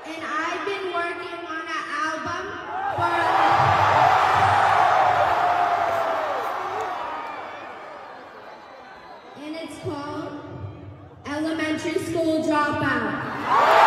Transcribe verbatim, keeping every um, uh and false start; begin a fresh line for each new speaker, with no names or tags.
and I've been working on an album for and it's called Elementary School Dropout.